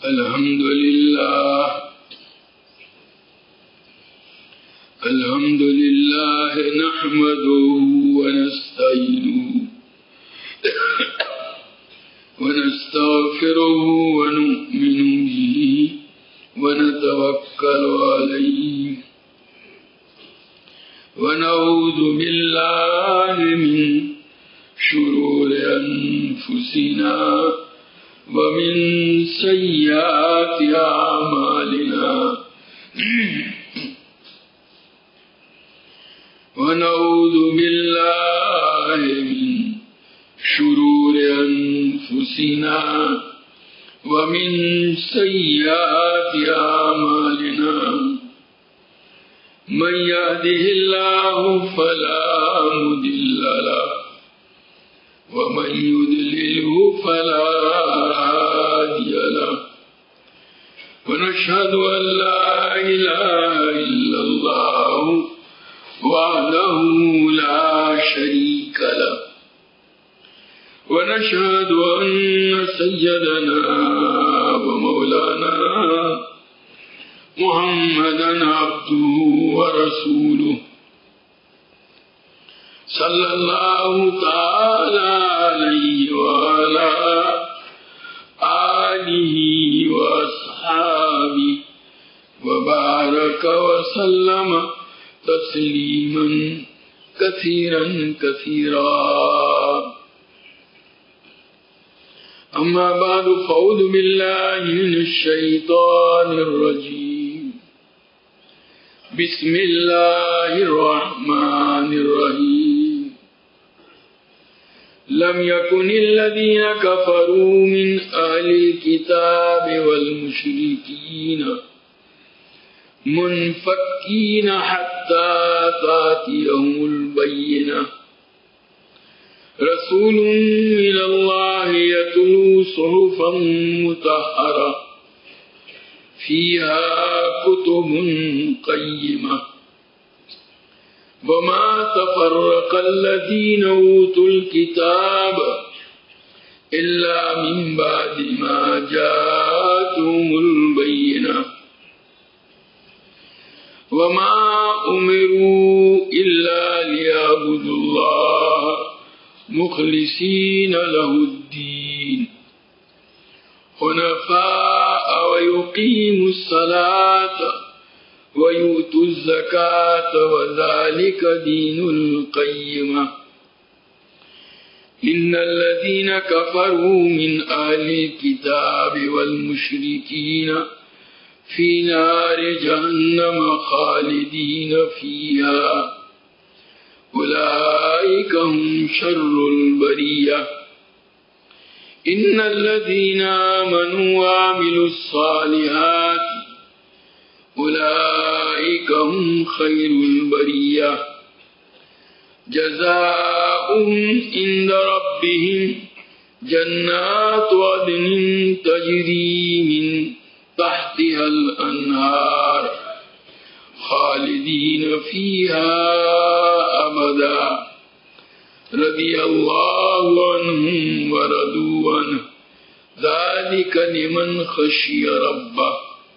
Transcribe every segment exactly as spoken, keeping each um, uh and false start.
الحمد لله الحمد لله نحمده ونستعينه ونستغفره ونؤمن به ونتوكل عليه ونعوذ بالله من شرور أنفسنا ومن سيئات أعمالنا ونعوذ بالله من شرور أنفسنا ومن سيئات أعمالنا من يهده الله فلا مضل له ومن يضلله فلا هادي له ونشهد أن لا إله إلا الله وحده لا شريك له ونشهد أن سيدنا ومولانا محمدا عبده ورسوله صلى الله تعالى عليه وعلى آله وأصحابه وبارك وسلم تسليما كثيرا كثيرا. أما بعد فأعوذ بالله من الشيطان الرجيم. بسم الله الرحمن الرحيم. لم يكن الذين كفروا من أهل الكتاب والمشركين منفكين حتى تأتيهم البينة رسول من الله يتلو صحفا مطهرة فيها كتب قيمة وما تفرق الذين أوتوا الكتاب إلا من بعد ما جاءتهم البينة وما أمروا إلا ليعبدوا الله مخلصين له الدين حنفاء ويقيموا الصلاة ويؤتوا الزكاة وذلك دين القيمة. إن الذين كفروا من أهل الكتاب والمشركين في نار جهنم خالدين فيها أولئك هم شر البرية. إن الذين آمنوا وعملوا الصالحات أولئك هم خير البرية جزاؤهم عند ربهم جنات عدن تجري من تحتها الأنهار خالدين فيها أبدا رضي الله عنهم ورضوا عنه ذلك لمن خشي ربه.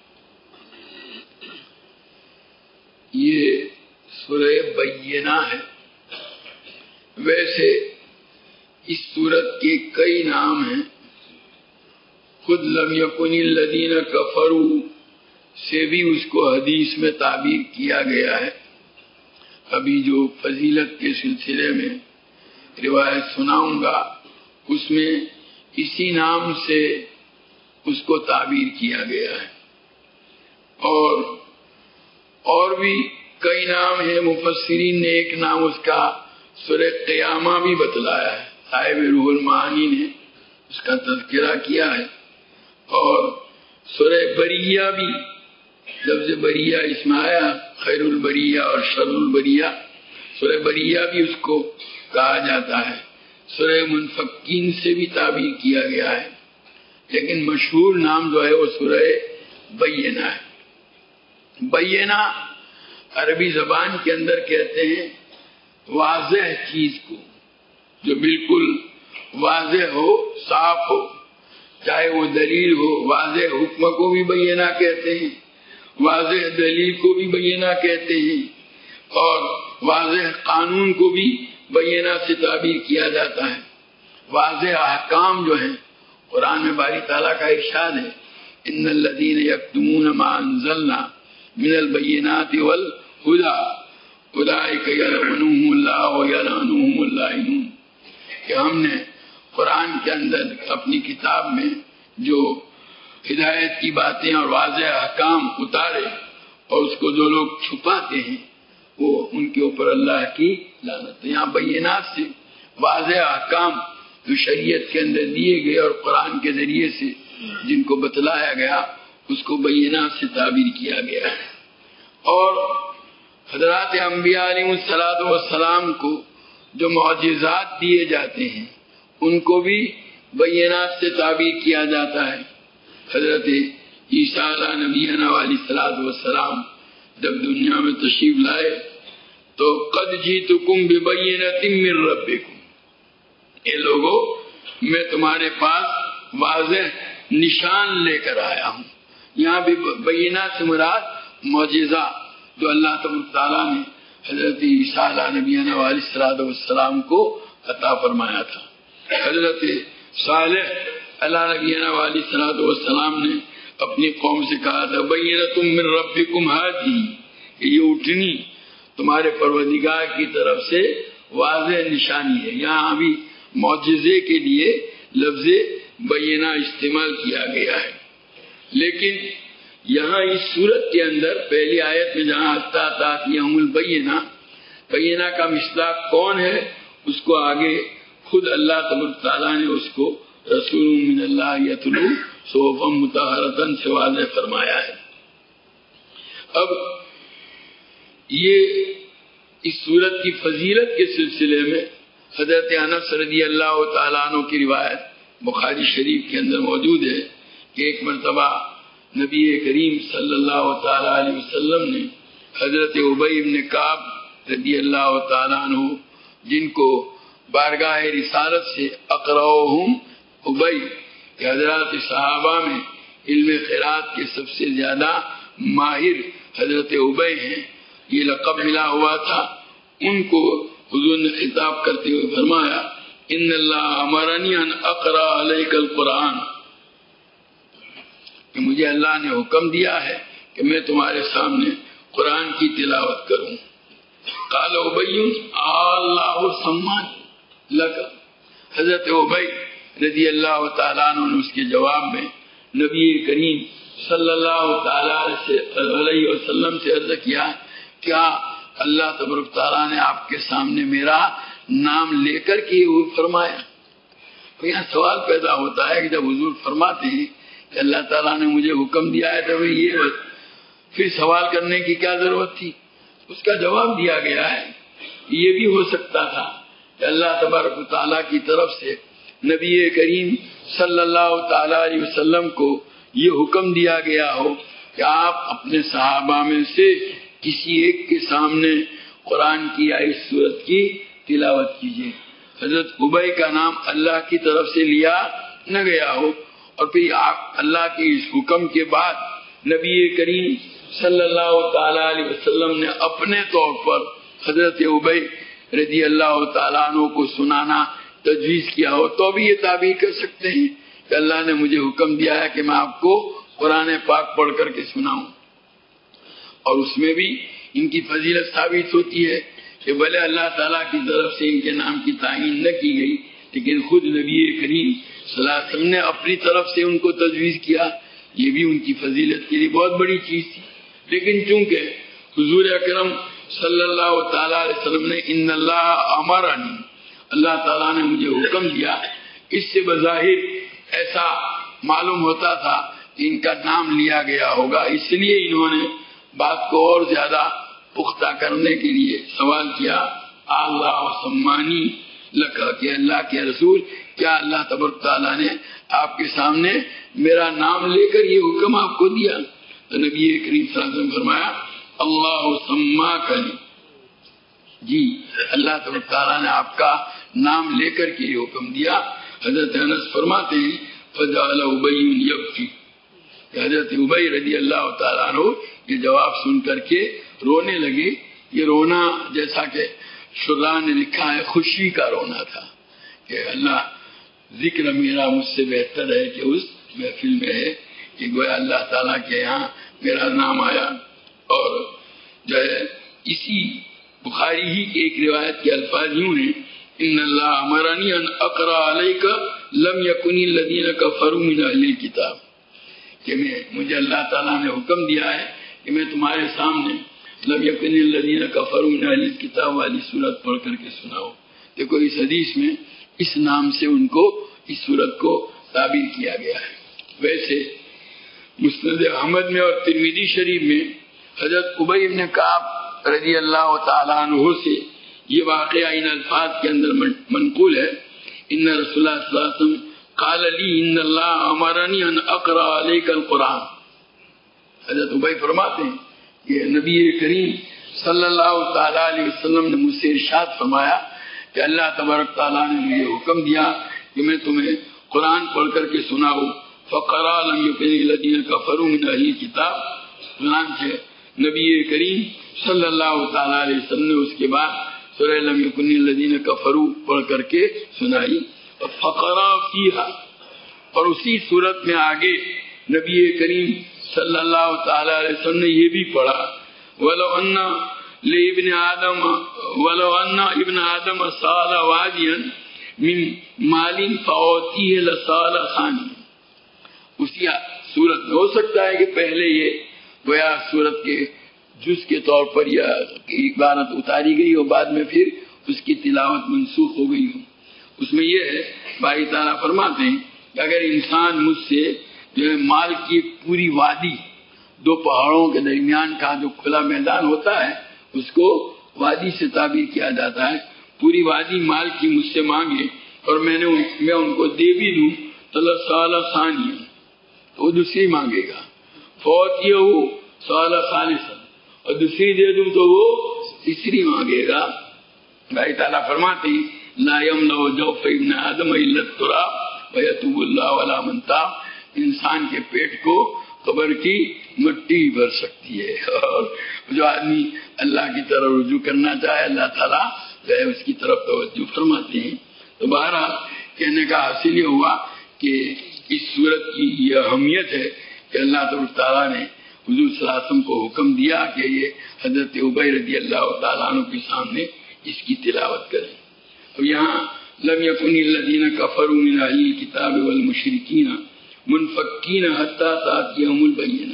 یہ سورہ بینہ ہے. ویسے اس سورت کے کئی نام ہیں. خود لم یکن الذین کفروا سے بھی اس کو حدیث میں تعبیر کیا گیا ہے. ابھی جو فضیلت کے سلسلے میں روایت سناؤں گا اس میں اسی نام سے اس کو تعبیر کیا گیا ہے. اور اور بھی کئی نام ہیں. مفسرین نے ایک نام اس کا سورہ قیامہ بھی بتلایا ہے. صاحب روح المعانی نے اس کا تذکرہ کیا ہے. اور سورہ بریہ بھی لفظ بریہ اس میں آیا خیر البریہ اور شر البریہ. سورہ بریہ بھی اس کو کہا جاتا ہے. سورہ منفکین سے بھی تعبیر کیا گیا ہے. لیکن مشہور نام جو ہے وہ سورہ بینہ ہے. بینہ عربی زبان کے اندر کہتے ہیں واضح چیز کو، جو بالکل واضح ہو، صاف ہو. چاہے وہ دلیل ہو، واضح حکم کو بھی بینہ کہتے ہیں، واضح دلیل کو بھی بینہ کہتے ہیں، اور واضح قانون کو بھی بینہ سے تعبیر کیا جاتا ہے۔ واضح احکام جو ہیں، قرآن میں باری تعالیٰ کا ارشاد ہے ان الذین یکتمون ما انزلنا من البینات والہدی اولئک یلعنهم اللہ ویلعنهم اللاعنون، کہ ہم نے قرآن کے اندر اپنی کتاب میں جو ہدایت کی باتیں اور واضح احکام اتارے اور اس کو جو لوگ چھپاتے ہیں وہ ان کے اوپر اللہ کی لعنت ہے۔ یہاں بینات سے واضح احکام جو شریعت کے اندر دیے گئے اور قرآن کے ذریعے سے جن کو بتلایا گیا اس کو بینات سے تعبیر کیا گیا ہے۔ اور حضرات انبیاء علیہ الصلوۃ والسلام کو جو معجزات دیے جاتے ہیں ان کو بھی بینات سے تعبیر کیا جاتا ہے۔ حضرت عیسیٰ علیہ نبینا علیہ الصلوۃ والسلام جب دنیا میں تشریف لائے تو قد جئتکم ببینۃ من ربکم، اے لوگو میں تمہارے پاس واضح نشان لے کر آیا ہوں۔ یہاں بھی بینات سے مراد معجزہ جو اللہ تبارک تعالیٰ نے حضرت عیسیٰ علیہ نبینا علیہ الصلوۃ والسلام کو عطا فرمایا تھا۔ حضرت صالح علیہ نبینا علیہ الصلوۃ والسلام نے اپنی قوم سے کہا تھا بینۃ من ربکم ھذہ، کہ یہ اٹھنی تمہارے پروردگار کی طرف سے واضح نشانی ہے۔ یہاں بھی معجزے کے لیے لفظ بینہ استعمال کیا گیا ہے، لیکن یہاں اس صورت کے اندر پہلی آیت میں جہاں حتی تأتیہم البینہ، بینہ کا مصداق کون ہے اس کو آگے خود اللہ تبارک تعالیٰ نے اس کو رسول من اللہ یتلو صحفا مطہرۃ سے واضح فرمایا ہے۔ اب یہ اس صورت کی فضیلت کے سلسلے میں حضرت انس رضی اللہ تعالیٰ عنہ کی روایت بخاری شریف کے اندر موجود ہے کہ ایک مرتبہ نبی کریم صلی اللہ تعالیٰ علیہ وسلم نے حضرت ابی بن کعب رضی اللہ تعالیٰ عنہ جن کو بارگاہ رسالت سے اقرأہم ابی کہ حضرات صحابہ میں علم قرات کے سب سے زیادہ ماہر حضرت ابی ہیں، یہ لقب ملا ہوا تھا، ان کو حضور نے خطاب کرتے ہوئے فرمایا ان اللہ امرنی ان اقرأ علیک القرآن، کہ مجھے اللہ نے حکم دیا ہے کہ میں تمہارے سامنے قرآن کی تلاوت کروں۔ قال ابی اللہ سمانی لک، حضرت ابی رضی اللہ تعالیٰ عنہ نے اس کے جواب میں نبی کریم صلی اللہ تعالیٰ علیہ وسلم سے عرض کیا کیا اللہ تبارک تعالیٰ نے آپ کے سامنے میرا نام لے کر کے وہ فرمایا؟ تو یہاں سوال پیدا ہوتا ہے کہ جب حضور فرماتے ہیں کہ اللہ تعالیٰ نے مجھے حکم دیا ہے تو یہ پھر سوال کرنے کی کیا ضرورت تھی؟ اس کا جواب دیا گیا ہے۔ یہ بھی ہو سکتا تھا کہ اللہ تبارک تعالیٰ کی طرف سے نبی کریم صلی اللہ تعالیٰ علیہ وسلم کو یہ حکم دیا گیا ہو کہ آپ اپنے صحابہ میں سے کسی ایک کے سامنے قرآن کی یا اس سورت کی تلاوت کیجیے۔ حضرت ابی کا نام اللہ کی طرف سے لیا نہ گیا ہو، اور پھر آپ اللہ کے اس حکم کے بعد نبی کریم صلی اللہ تعالیٰ علیہ وسلم نے اپنے طور پر حضرت ابی رضی اللہ تعالیٰ عنہ کو سنانا تجویز کیا ہو، تو بھی یہ تعبیر کر سکتے ہیں کہ اللہ نے مجھے حکم دیا ہے کہ میں آپ کو قرآن پاک پڑھ کر کے سناؤں۔ اور اس میں بھی ان کی فضیلت ثابت ہوتی ہے کہ بھلے اللہ تعالیٰ کی طرف سے ان کے نام کی تعین نہ کی گئی، لیکن خود نبی کریم صلی اللہ علیہ وسلم نے اپنی طرف سے ان کو تجویز کیا، یہ بھی ان کی فضیلت کے لیے بہت بڑی چیز تھی۔ لیکن چونکہ حضور اکرم صلی اللہ تعالیٰ علیہ وسلم نے ان اللہ امرنی، اللہ تعالیٰ نے مجھے حکم دیا، اس سے بظاہر ایسا معلوم ہوتا تھا کہ ان کا نام لیا گیا ہوگا، اس لیے انہوں نے بات کو اور زیادہ پختہ کرنے کے لیے سوال کیا اللہ سمانی لکھا کہ اللہ کے رسول کیا اللہ تبارک تعالیٰ نے آپ کے سامنے میرا نام لے کر یہ حکم آپ کو دیا؟ تو نبی کریم صلی اللہ علیہ وسلم فرمایا اللہ سماکنی، جی اللہ تبارک تعالیٰ نے آپ کا نام لے کر کے یہ حکم دیا۔ حضرت انس فرماتے ہیں فجعل ابی یبکی، حضرت ابی رضی اللہ تعالیٰ عنہ یہ جواب سن کر کے رونے لگے. یہ رونا جیسا کہ شراح نے لکھا ہے خوشی کا رونا تھا کہ اللہ ذکر میرا مجھ سے بہتر ہے کہ اس محفل میں ہے کہ گویا اللہ تعالیٰ کے یہاں میرا نام آیا. اور جو ہے اسی بخاری ہی کی ایک روایت کے الفاظ یوں ہیں ان اللہ امرنی ان اقرا علیک لم یکن الذین کفروا من اہل الکتاب، کہ میں مجھے اللہ تعالیٰ نے حکم دیا ہے کہ میں تمہارے سامنے لم یکن الذین کفروا من اہل الکتاب والی صورت پڑھ کر کے سناؤ. دیکھو اس حدیث میں اس نام سے ان کو اس صورت کو تعبیر کیا گیا ہے. ویسے مسند احمد میں اور ترمذی شریف میں حضرت ابی بن کعب رضی اللہ تعالیٰ عنہ سے یہ واقعہ ان الفاظ کے اندر منقول ہے ان رسول اللہ صلی اللہ علیہ وسلم قال لی ان اللہ امرنی ان اقرا علیک القرآن. حضرت ابی فرماتے ہیں کہ نبی کریم صلی اللہ تعالیٰ علیہ وسلم نے مجھ سے ارشاد فرمایا کہ اللہ تبارک تعالیٰ نے مجھے حکم دیا کہ میں تمہیں قرآن پڑھ کر کے سناؤں. فقرا لم یکن الذین کفروا من اہل الکتاب، چنانچہ نبی کریم صلی اللہ تعالیٰ علیہ وسلم نے اس کے بعد سورہ لم یکن الذین کفروا پڑھ کر کے سنائی. فقرا فیہا، اور اسی صورت میں آگے نبی کریم صلی اللہ تعالیٰ علیہ وسلم نے یہ بھی پڑھا وَلَوْ أَنَّ لِابْنِ آدَمَ وَلَوْ أَنَّ ابْنَ آدَمَ سَأَلَ وَادِيًا مِنْ مَالٍ فَأُعْطِيهِ لَسَأَلَ ثَانِيًا. اسی صورت میں ہو سکتا ہے کہ پہلے یہ گویا صورت کے جز کے طور پر یہ عبارت اتاری گئی اور بعد میں پھر اس کی تلاوت منسوخ ہو گئی ہو. اس میں یہ ہے باری تعالیٰ فرماتے ہیں کہ اگر انسان مجھ سے جو ہے مال کی پوری وادی، دو پہاڑوں کے درمیان کا جو کھلا میدان ہوتا ہے اس کو وادی سے تعبیر کیا جاتا ہے، پوری وادی مال کی مجھ سے مانگے اور میں نے میں ان کو دے بھی دوں تو سال ثانیہ تو وہ دوسری مانگے گا، فوت یہ ہو سال ثالثا اور دوسری دے دوں تو وہ تیسری مانگے گا. بھائی تعالیٰ فرماتے ہیں لا یملأ جوف ابن آدم الا التراب ویتوب اللہ علی من تاب. انسان کے پیٹ کو قبر کی مٹی بھر سکتی ہے، اور جو آدمی اللہ کی طرف رجوع کرنا چاہے اللہ تعالیٰ اس کی طرف توجہ فرماتے ہیں. تو بہرحال کہنے کا حاصل یہ ہوا کہ اس صورت کی یہ اہمیت ہے کہ اللہ تعالیٰ نے حضور صلی اللہ علیہ وسلم کو حکم دیا کہ یہ حضرت ابی رضی اللہ تعالیٰ عنہ کے سامنے اس کی تلاوت کریں. اب یہاں لم یکن الذین کفروا من اہل الکتاب والمشرکین منفکین حتی تأتیہم البینہ،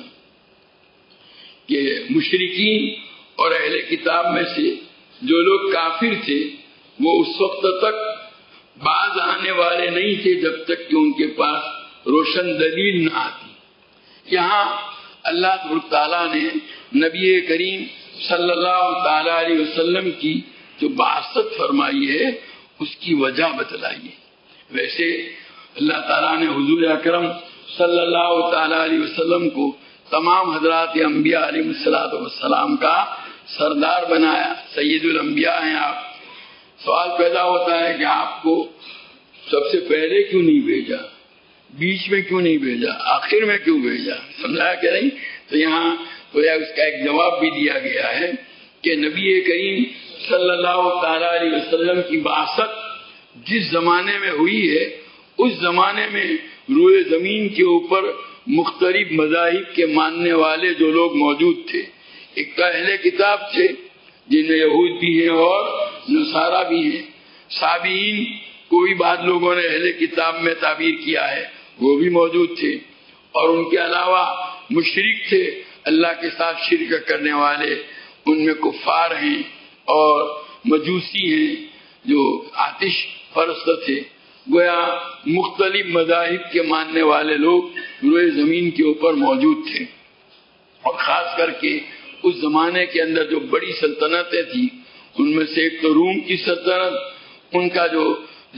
کہ مشرکین اور اہل کتاب میں سے جو لوگ کافر تھے وہ اس وقت تک باز آنے والے نہیں تھے جب تک کہ ان کے پاس روشن دلیل نہ آتی. یہاں اللہ تعالیٰ نے نبی کریم صلی اللہ تعالیٰ علیہ وسلم کی جو بعثت فرمائی ہے اس کی وجہ بتلائی ہے. ویسے اللہ تعالیٰ نے حضور اکرم صلی اللہ تعالیٰ علیہ وسلم کو تمام حضرات انبیاء علیہ السلام کا سردار بنایا، سید الانبیاء ہیں آپ. سوال پیدا ہوتا ہے کہ آپ کو سب سے پہلے کیوں نہیں بھیجا، بیچ میں کیوں نہیں بھیجا، آخر میں کیوں بھیجا، سمجھایا کہ نہیں؟ تو یہاں اس کا ایک جواب بھی دیا گیا ہے کہ نبی کریم صلی اللہ تعالیٰ علیہ وسلم کی بعثت جس زمانے میں ہوئی ہے اس زمانے میں روئے زمین کے اوپر مختلف مذاہب کے ماننے والے جو لوگ موجود تھے. ایک تو اہل کتاب تھے جن میں یہود بھی ہیں اور نصارہ بھی ہیں. صابئین کو بھی بعض لوگوں نے اہل کتاب میں تعبیر کیا ہے، وہ بھی موجود تھے. اور ان کے علاوہ مشرک تھے، اللہ کے ساتھ شرک کرنے والے، ان میں کفار ہیں اور مجوسی ہیں جو آتش پرست تھے. گویا مختلف مذاہب کے ماننے والے لوگ روئے زمین کے اوپر موجود تھے. اور خاص کر کے اس زمانے کے اندر جو بڑی سلطنتیں تھیں ان میں سے ایک تو روم کی سلطنت، ان کا جو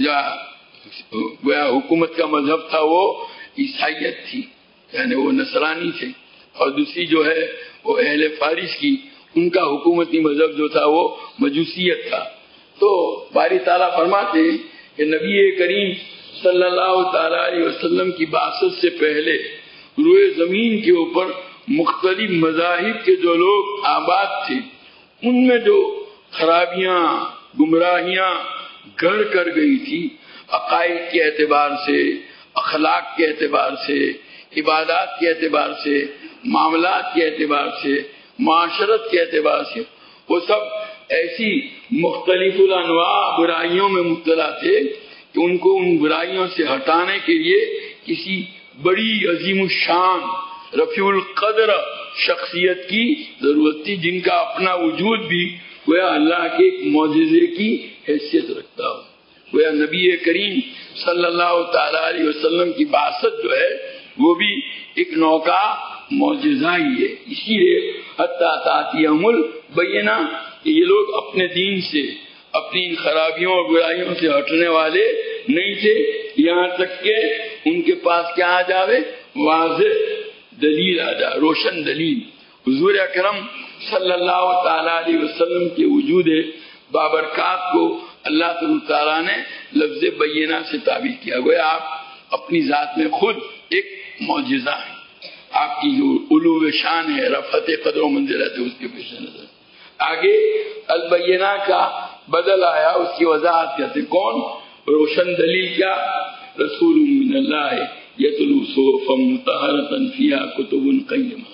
گویا حکومت کا مذہب تھا وہ عیسائیت تھی، یعنی وہ نصرانی تھے. اور دوسری جو ہے وہ اہل فارس کی، ان کا حکومتی مذہب جو تھا وہ مجوسیت تھا. تو باری تعالیٰ فرماتے ہیں کہ نبی کریم صلی اللہ تعالی علیہ وسلم کی بعثت سے پہلے روئے زمین کے اوپر مختلف مذاہب کے جو لوگ آباد تھے، ان میں جو خرابیاں گمراہیاں گھر کر گئی تھی، عقائد کے اعتبار سے، اخلاق کے اعتبار سے، عبادات کے اعتبار سے، معاملات کے اعتبار سے، معاشرت کے اعتبار سے، وہ سب ایسی مختلف الانواع برائیوں میں مبتلا تھے کہ ان کو ان برائیوں سے ہٹانے کے لیے کسی بڑی عظیم الشان رفیع القدر شخصیت کی ضرورت تھی، جن کا اپنا وجود بھی گویا اللہ کے ایک معجزے کی حیثیت رکھتا ہو۔ گویا نبی کریم صلی اللہ تعالی علیہ وسلم کی بعثت جو ہے وہ بھی ایک نوع کا معجزہ ہی ہے۔ اسی لیے حتی تأتیہم البینہ کہ یہ لوگ اپنے دین سے، اپنی ان خرابیوں اور برائیوں سے ہٹنے والے نہیں تھے، یہاں تک کہ ان کے پاس کیا آ جاوے؟ واضح دلیل آ جائے، روشن دلیل۔ حضور اکرم صلی اللہ تعالی علیہ وسلم کے وجود بابرکات کو اللہ تعالیٰ نے لفظ بینہ سے تعبیر کیا، گویا آپ اپنی ذات میں خود ایک معجزہ ہیں، آپ کی جو علو شان ہے، رفعت قدر و منزلت ہے، اس کے پیش نظر آگے البینہ کا بدل آیا، اس کی وضاحت کرتے کون؟ روشن دلیل کیا؟ رسول من اللہ یتلو صحفا مطہرۃ فیہا کتب قیمہ،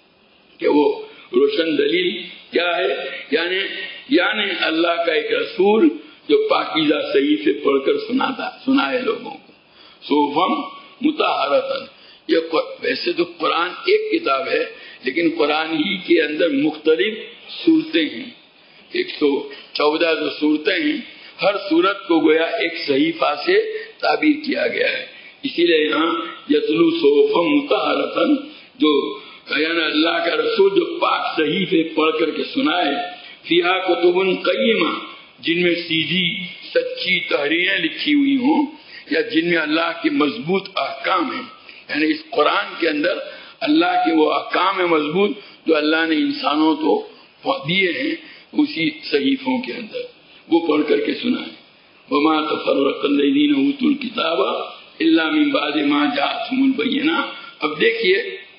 کہ وہ روشن دلیل کیا ہے؟ یعنی یعنی اللہ کا ایک رسول جو پاکیزہ صحیفے پڑھ کر سناتا سنائے لوگوں کو، صحفا مطہرۃ۔ یہ ویسے تو قرآن ایک کتاب ہے، لیکن قرآن ہی کے اندر مختلف صورتیں ہیں، ایک سو چودہ جو صورتیں ہیں، ہر صورت کو گویا ایک صحیفہ سے تعبیر کیا گیا ہے۔ اسی لیے یہاں یتلو صحفا مطہرۃ، جو یعنی اللہ کا رسول جو پاک صحیفے پڑھ کر کے سنائے، فیہا کتب قیمہ، جن میں سیدھی سچی تحریریں لکھی ہوئی ہوں، یا جن میں اللہ کے مضبوط احکام ہیں، یعنی اس قرآن کے اندر اللہ کے وہ احکام مضبوط جو اللہ نے انسانوں کو دیے ہیں، اسی صحیفوں کے اندر وہ پڑھ کر کے سنائے۔ وما تفرق الذین اوتوا الکتاب الا من بعد ما جاءتهم البینہ۔ اب دیکھیے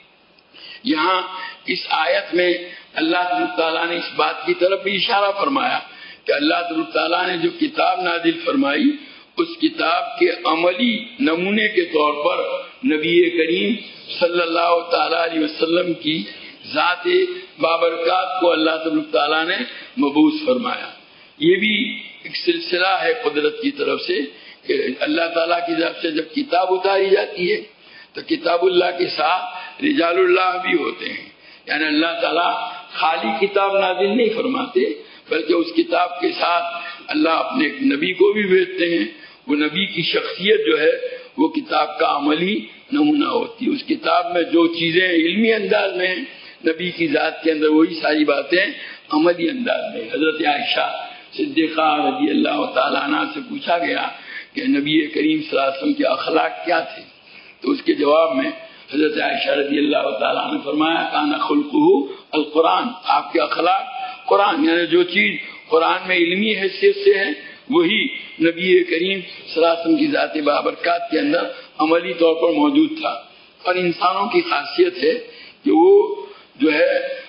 یہاں اس آیت میں اللہ تعالیٰ نے اس بات کی طرف بھی اشارہ فرمایا کہ اللہ تعالیٰ نے جو کتاب نازل فرمائی، اس کتاب کے عملی نمونے کے طور پر نبی کریم صلی اللہ تعالی علیہ وسلم کی ذات بابرکات کو اللہ تعالیٰ نے مبعوث فرمایا۔ یہ بھی ایک سلسلہ ہے قدرت کی طرف سے کہ اللہ تعالیٰ کی طرف سے جب کتاب اتاری جاتی ہے تو کتاب اللہ کے ساتھ رجال اللہ بھی ہوتے ہیں، یعنی اللہ تعالیٰ خالی کتاب نازل نہیں فرماتے، بلکہ اس کتاب کے ساتھ اللہ اپنے ایک نبی کو بھی بھیجتے ہیں۔ وہ نبی کی شخصیت جو ہے وہ کتاب کا عملی نمونہ ہوتی ہے۔ اس کتاب میں جو چیزیں علمی انداز میں ہیں نبی کی ذات کے اندر، وہی ساری باتیں عملی انداز میں۔ حضرت عائشہ صدیقہ رضی اللہ تعالیٰ عنہ سے پوچھا گیا کہ نبی کریم صلی اللہ علیہ وسلم کے اخلاق کیا تھے، تو اس کے جواب میں حضرت عائشہ رضی اللہ تعالیٰ عنہ نے فرمایا کان خلقہ القرآن، آپ کے اخلاق قرآن، یعنی جو چیز قرآن میں علمی حیثیت سے ہے وہی نبی کریم صلی اللہ علیہ وسلم کی ذات بابرکات کے اندر عملی طور پر موجود تھا۔ اور انسانوں کی خاصیت ہے کہ وہ جو ہے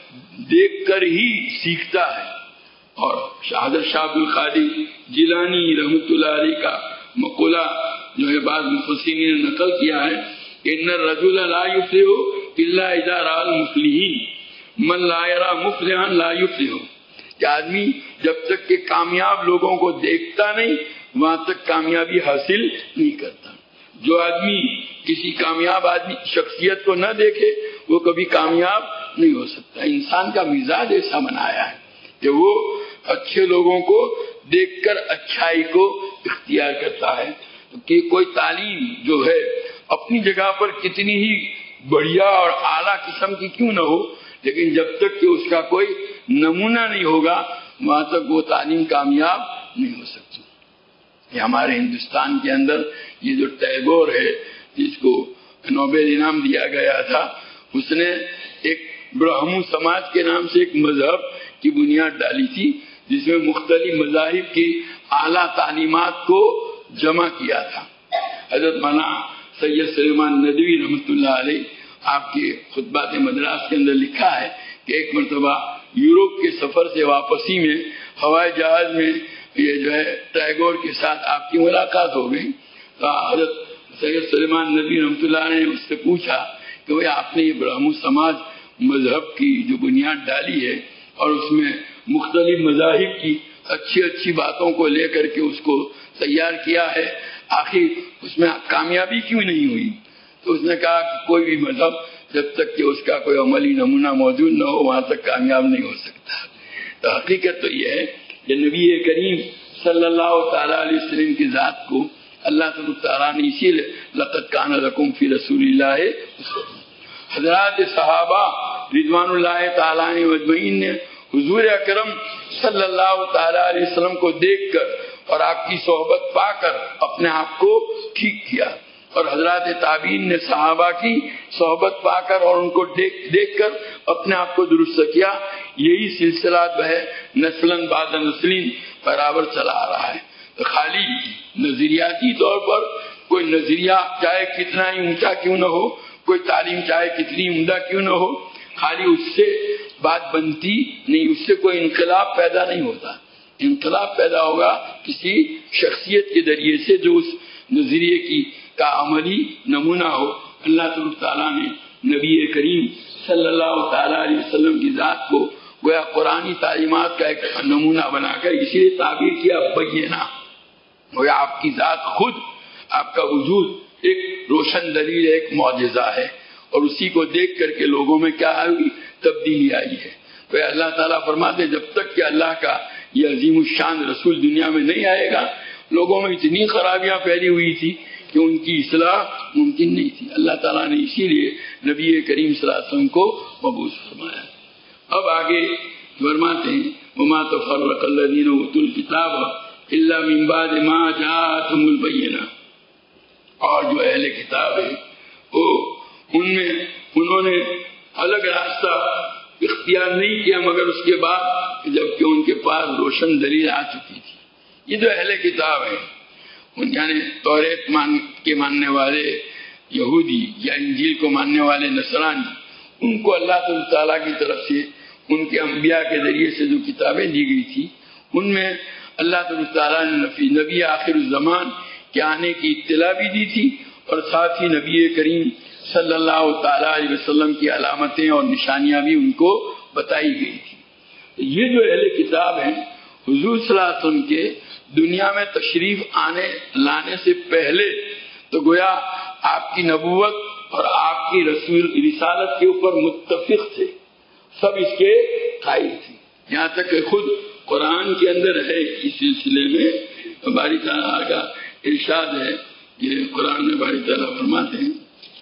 دیکھ کر ہی سیکھتا ہے، اور حضرت شاہ عبد القادر جیلانی رحمۃ اللہ علیہ کا مقولہ جو ہے بعض مفسرین نے نقل کیا ہے کہ ان الرجل لا یفلح الا اذا راى المفلحین من لا یرى مفلحا لا یفلح، کہ آدمی جب تک کہ کامیاب لوگوں کو دیکھتا نہیں وہاں تک کامیابی حاصل نہیں کرتا۔ جو آدمی کسی کامیاب آدمی شخصیت کو نہ دیکھے وہ کبھی کامیاب نہیں ہو سکتا۔ انسان کا مزاج ایسا بنایا ہے کہ وہ اچھے لوگوں کو دیکھ کر اچھائی کو اختیار کرتا ہے، کہ کوئی تعلیم جو ہے اپنی جگہ پر کتنی ہی بڑھیا اور اعلیٰ قسم کی کیوں نہ ہو، لیکن جب تک کہ اس کا کوئی نمونہ نہیں ہوگا وہاں تک وہ تعلیم کامیاب نہیں ہو سکتی۔ یہ ہمارے ہندوستان کے اندر یہ جو ٹیگور ہے جس کو نوبل انعام دیا گیا تھا، اس نے ایک برہمو سماج کے نام سے ایک مذہب کی بنیاد ڈالی تھی جس میں مختلف مذاہب کی اعلیٰ تعلیمات کو جمع کیا تھا۔ حضرت مولانا سید سلیمان ندوی رحمۃ اللہ علیہ آپ کے خطبات مدراس کے اندر لکھا ہے کہ ایک مرتبہ یورپ کے سفر سے واپسی میں ہوائی جہاز میں یہ جو ہے ٹیگور کے ساتھ آپ کی ملاقات ہو گئی. تو حضرت سید سلیمان ندوی رحمۃ اللہ علیہ نے اس سے پوچھا کہ بھائی آپ نے یہ برہمو سماج مذہب کی جو بنیاد ڈالی ہے اور اس میں مختلف مذاہب کی اچھی اچھی باتوں کو لے کر کے اس کو تیار کیا ہے، آخر اس میں کامیابی کیوں نہیں ہوئی؟ تو اس نے کہا کہ کوئی بھی مذہب جب تک کہ اس کا کوئی عملی نمونہ موجود نہ ہو وہاں تک کامیاب نہیں ہو سکتا. تو حقیقت تو یہ ہے کہ نبی کریم صلی اللہ تعالیٰ علیہ وسلم کی ذات کو اللہ تعالیٰ نے اسی لیے لقد کان لکم فی رسول اللہ حضرات صحابہ رضوان اللہ تعالیٰ مجمعین نے حضور اکرم صلی اللہ تعالیٰ علیہ وسلم کو دیکھ کر اور آپ کی صحبت پا کر اپنے آپ کو ٹھیک کیا، اور حضرات تابعین نے صحابہ کی صحبت پا کر اور ان کو دیکھ دیکھ کر اپنے آپ کو درست کیا. یہی سلسلہ ہے نسلاً بعد نسلین برابر چلا آ رہا ہے. تو خالی نظریاتی طور پر کوئی نظریہ چاہے کتنا ہی اونچا کیوں نہ ہو، کوئی تعلیم چاہے کتنی عمدہ کیوں نہ ہو، خالی اس سے بات بنتی نہیں، اس سے کوئی انقلاب پیدا نہیں ہوتا. انقلاب پیدا ہوگا کسی شخصیت کے ذریعے سے جو اس نظریے کی کا عملی نمونہ ہو. اللہ تعالیٰ نے نبی کریم صلی اللہ تعالیٰ علیہ وسلم کی ذات کو گویا قرآنی تعلیمات کا ایک نمونہ بنا کر اسی لیے تعبیر کیا بینہ، گویا آپ کی ذات خود، آپ کا وجود ایک روشن دلیل، ایک معجزہ ہے، اور اسی کو دیکھ کر کے لوگوں میں کیا آئی؟ تبدیلی آئی ہے. تو اللہ تعالیٰ فرماتے جب تک کہ اللہ کا یہ عظیم الشان رسول دنیا میں نہیں آئے گا، لوگوں میں اتنی خرابیاں پھیلی ہوئی تھی کہ ان کی اصلاح ممکن نہیں تھی. اللہ تعالیٰ نے اسی لیے نبی کریم صلی اللہ علیہ وسلم کو مبعوث فرمایا. اب آگے فرماتے ہیں وما تفرق الذین اوتوا الکتاب الا من بعد ما جاءتهم البینہ، اور جو اہل کتاب ہے وہ ان میں انہوں نے الگ راستہ اختیار نہیں کیا مگر اس کے بعد جبکہ ان کے پاس روشن دلیل آ چکی تھی. یہ جو اہل کتاب ہے یعنی توریت مان کے ماننے والے یہودی یا انجیل کو ماننے والے نصرانی، ان کو اللہ تعالیٰ کی طرف سے ان کے انبیاء کے ذریعے سے جو کتابیں دی گئی تھی ان میں اللہ تعالیٰ نے نبی آخر الزمان کے آنے کی اطلاع بھی دی تھی، اور ساتھ ہی نبی کریم صلی اللہ تعالیٰ علیہ وسلم کی علامتیں اور نشانیاں بھی ان کو بتائی گئی تھی. یہ جو اہل کتاب ہیں حضور صلی اللہ علیہ وسلم کے دنیا میں تشریف آنے لانے سے پہلے تو گویا آپ کی نبوت اور آپ کی رسول رسالت کے اوپر متفق تھے، سب اس کے قائل تھے. یہاں تک کہ خود قرآن کے اندر ہے اس سلسلے میں باری تعالیٰ کا ارشاد ہے کہ قرآن میں باری تعالیٰ فرماتے ہیں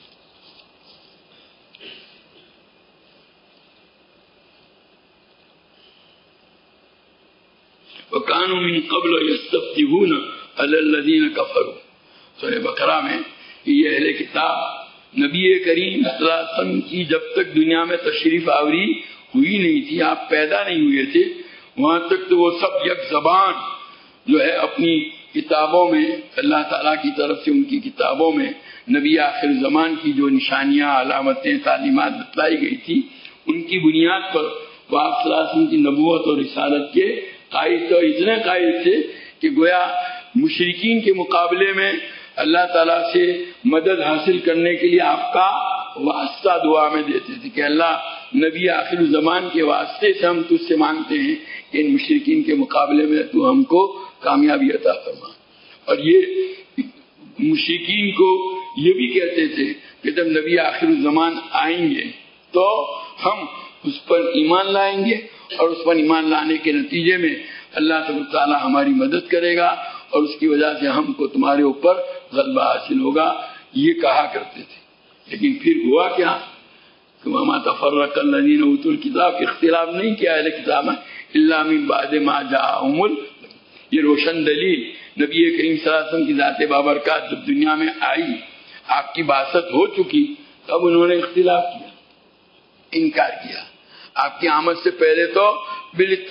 وَكَانُوا مِن قَبْلُ يَسْتَفْتِحُونَ عَلَى الَّذِينَ كَفَرُوا. سورہ بقرہ میں یہ اہل کتاب نبی کریم صلی اللہ علیہ وسلم کی جب تک دنیا میں تشریف آوری ہوئی نہیں تھی، آپ پیدا نہیں ہوئے تھے، وہاں تک تو وہ سب یک زبان جو ہے اپنی کتابوں میں اللہ تعالیٰ کی طرف سے ان کی کتابوں میں نبی آخر زمان کی جو نشانیاں علامتیں تعلیمات بتلائی گئی تھی ان کی بنیاد پر وہ آپ صلی اللہ علیہ وسلم کی نبوت اور رسالت کے قائل تھے، اور اتنے قائل تھے کہ گویا مشرکین کے مقابلے میں اللہ تعالیٰ سے مدد حاصل کرنے کے لیے آپ کا واسطہ دعا میں دیتے تھے کہ اللہ نبی آخر الزمان کے واسطے سے ہم تجھ سے مانگتے ہیں کہ ان مشرکین کے مقابلے میں تو ہم کو کامیابی عطا فرما. اور یہ مشرکین کو یہ بھی کہتے تھے کہ جب نبی آخر الزمان آئیں گے تو ہم اس پر ایمان لائیں گے اور اس پر ایمان لانے کے نتیجے میں اللہ تعالیٰ ہماری مدد کرے گا اور اس کی وجہ سے ہم کو تمہارے اوپر غلبہ حاصل ہوگا، یہ کہا کرتے تھے. لیکن پھر ہوا کیا کہ وما تفرق الذین اوتوا الکتاب، اختلاف نہیں کیا اہل کتاب الا من بعد ما جاءہم ال، یہ روشن دلیل نبی کریم صلی اللہ علیہ وسلم کی ذات بابرکات جب دنیا میں آئی، آپ کی بعثت ہو چکی، تب انہوں نے اختلاف کیا، انکار کیا. آپ کی آمد سے پہلے تو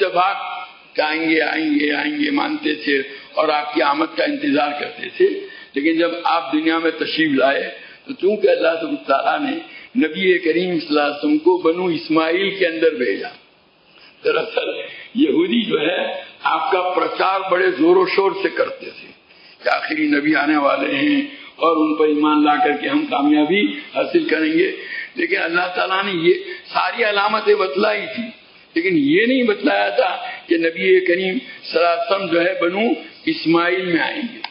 بالاتفاق آئیں گے آئیں گے آئیں گے مانتے تھے اور آپ کی آمد کا انتظار کرتے تھے. لیکن جب آپ دنیا میں تشریف لائے تو چونکہ اللہ تعالیٰ نے نبی کریم صلی اللہ علیہ وسلم کو بنو اسماعیل کے اندر بھیجا. دراصل یہودی جو ہے آپ کا پرچار بڑے زور و شور سے کرتے تھے کہ آخری نبی آنے والے ہیں اور ان پر ایمان لا کر کے ہم کامیابی حاصل کریں گے. لیکن اللہ تعالیٰ نے یہ ساری علامتیں بتلائی تھی، لیکن یہ نہیں بتلایا تھا کہ نبی کریم صلی اللہ علیہ وسلم جو ہے بنو اسماعیل میں آئیں گے.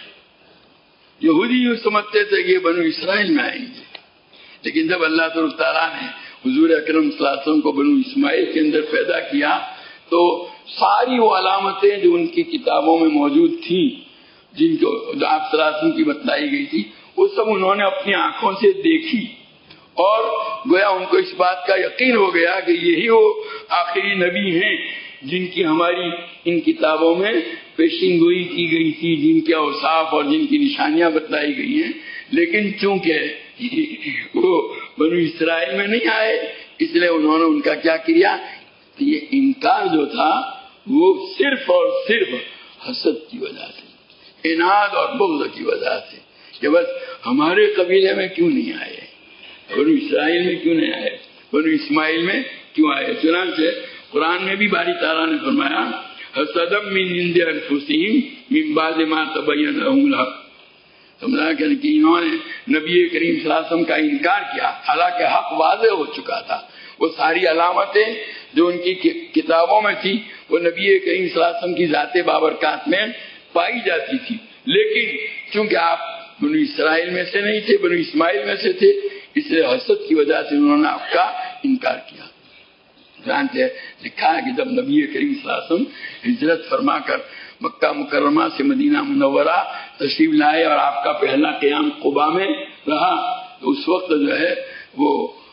یہودی یوں سمجھتے تھے کہ بنو اسرائیل میں آئیں گے، لیکن جب اللہ تعالیٰ نے حضور اکرم صلی اللہ علیہ وسلم کو بنو اسماعیل کے اندر پیدا کیا تو ساری وہ علامتیں جو ان کی کتابوں میں موجود تھیں، جن کو آپ صلی اللہ علیہ وسلم کی بتلائی گئی تھی، وہ سب انہوں نے اپنی آنکھوں سے دیکھی اور گویا ان کو اس بات کا یقین ہو گیا کہ یہی وہ آخری نبی ہیں جن کی ہماری ان کتابوں میں پیشین گوئی کی گئی تھی، جن کے اوصاف اور جن کی نشانیاں بتلائی گئی ہیں. لیکن چونکہ وہ بنو اسرائیل میں نہیں آئے، اس لیے انہوں نے ان کا کیا کیا، یہ انکار جو تھا وہ صرف اور صرف حسد کی وجہ سے، اناد اور بغض کی وجہ سے کہ بس ہمارے قبیلے میں کیوں نہیں آئے، بنو اسرائیل میں کیوں نہیں آئے، بنو اسماعیل میں کیوں آئے. چنانچہ قرآن میں بھی باری تعالیٰ نے فرمایا حسدم من عند انفسہم من بعد ما تبین لہم الحق. سمجھا کہ انہوں نے نبی کریم صلی اللہ علیہ وسلم کا انکار کیا حالانکہ حق واضح ہو چکا تھا. وہ ساری علامتیں جو ان کی کتابوں میں تھی وہ نبی کریم صلی اللہ علیہ وسلم کی ذات بابرکات میں پائی جاتی تھی، لیکن چونکہ آپ بنو اسرائیل میں سے نہیں تھے، بنو اسماعیل میں سے تھے، اس لیے حسد کی وجہ سے انہوں نے آپ کا انکار کیا. جانتے لکھا ہے کہ جب نبی کریم صلی اللہ علیہ وسلم ہجرت فرما کر مکہ مکرمہ سے مدینہ منورہ تشریف لائے اور آپ کا پہلا قیام قباء میں رہا، تو اس وقت جو ہے وہ